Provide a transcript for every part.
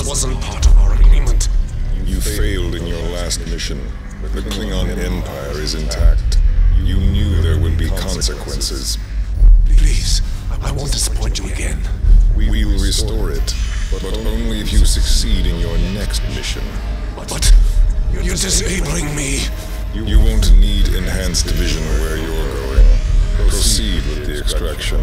wasn't part of our agreement. You failed in your last mission. The Klingon Empire is intact. You knew there would be consequences. Please, I won't disappoint you again. We will restore it, but only if you succeed in your next mission. But you're disabling me. You won't need enhanced vision where you're going. Proceed with the extraction.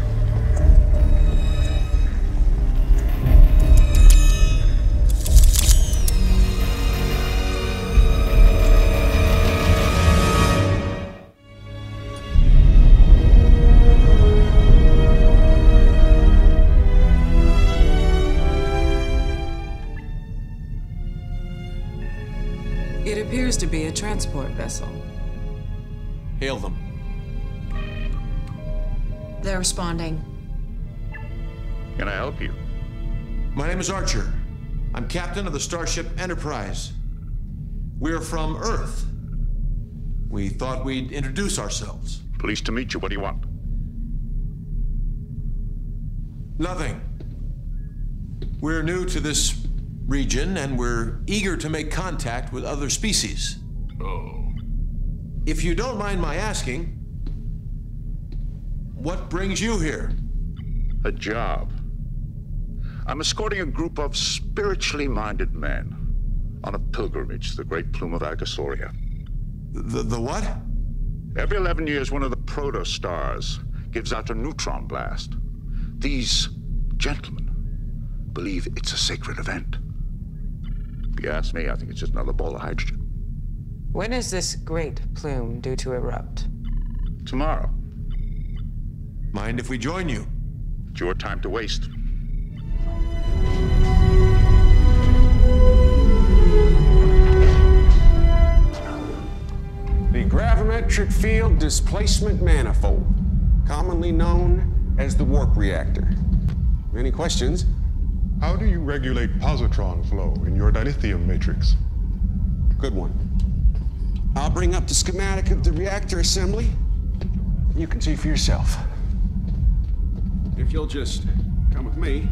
It appears to be a transport vessel. Hail them. They're responding. Can I help you? My name is Archer. I'm captain of the Starship Enterprise. We're from Earth. We thought we'd introduce ourselves. Pleased to meet you. What do you want? Nothing. We're new to this region, and we're eager to make contact with other species. Oh. If you don't mind my asking, what brings you here? A job. I'm escorting a group of spiritually minded men on a pilgrimage to the Great Plume of Agasoria. The what? Every 11 years, one of the protostars gives out a neutron blast. These gentlemen believe it's a sacred event. If you ask me, I think it's just another ball of hydrogen. When is this great plume due to erupt? Tomorrow. Mind if we join you? It's your time to waste. The gravimetric field displacement manifold, commonly known as the warp reactor. Any questions? How do you regulate positron flow in your dilithium matrix? Good one. I'll bring up the schematic of the reactor assembly. You can see for yourself. If you'll just come with me.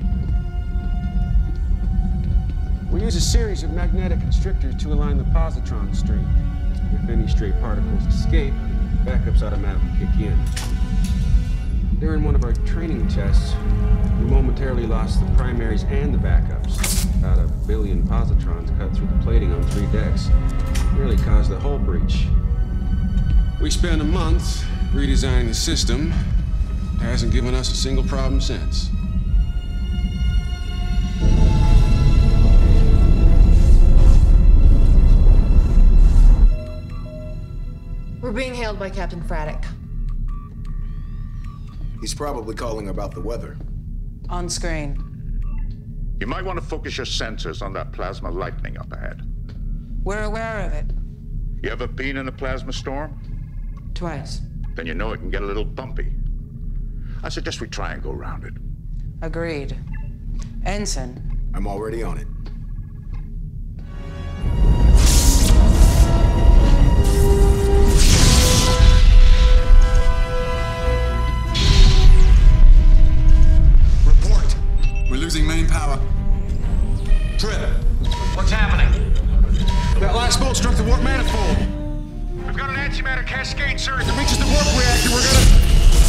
We use a series of magnetic constrictors to align the positron stream. If any stray particles escape, backups automatically kick in. During one of our training tests, we momentarily lost the primaries and the backups. About 1 billion positrons cut through the plating on 3 decks. Nearly caused the hull breach. We spent a month redesigning the system. It hasn't given us a single problem since. We're being hailed by Captain Fraddock. He's probably calling about the weather. On screen. You might want to focus your sensors on that plasma lightning up ahead. We're aware of it. You ever been in a plasma storm? Twice. Then you know it can get a little bumpy. I suggest we try and go around it. Agreed. Ensign. I'm already on it. Report. We're losing main power. Trip. What's happening? That last bolt struck the warp manifold. I've got an antimatter cascade, sir. If it reaches the warp reactor, we're gonna...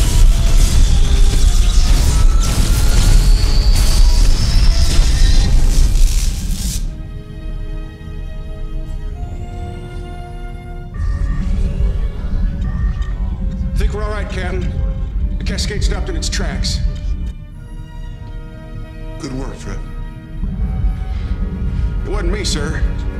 I think we're all right, Captain. The cascade stopped in its tracks. Good work, Trip. It wasn't me, sir.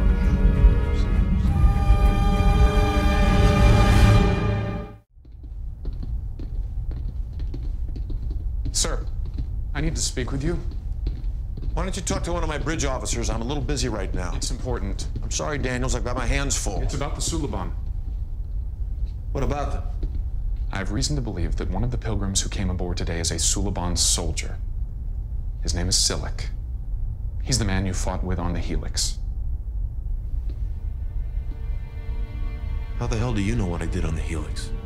Sir, I need to speak with you. Why don't you talk to one of my bridge officers? I'm a little busy right now. It's important. I'm sorry, Daniels. I've got my hands full. It's about the Suliban. What about them? I have reason to believe that one of the pilgrims who came aboard today is a Suliban soldier. His name is Silik. He's the man you fought with on the Helix. How the hell do you know what I did on the Helix?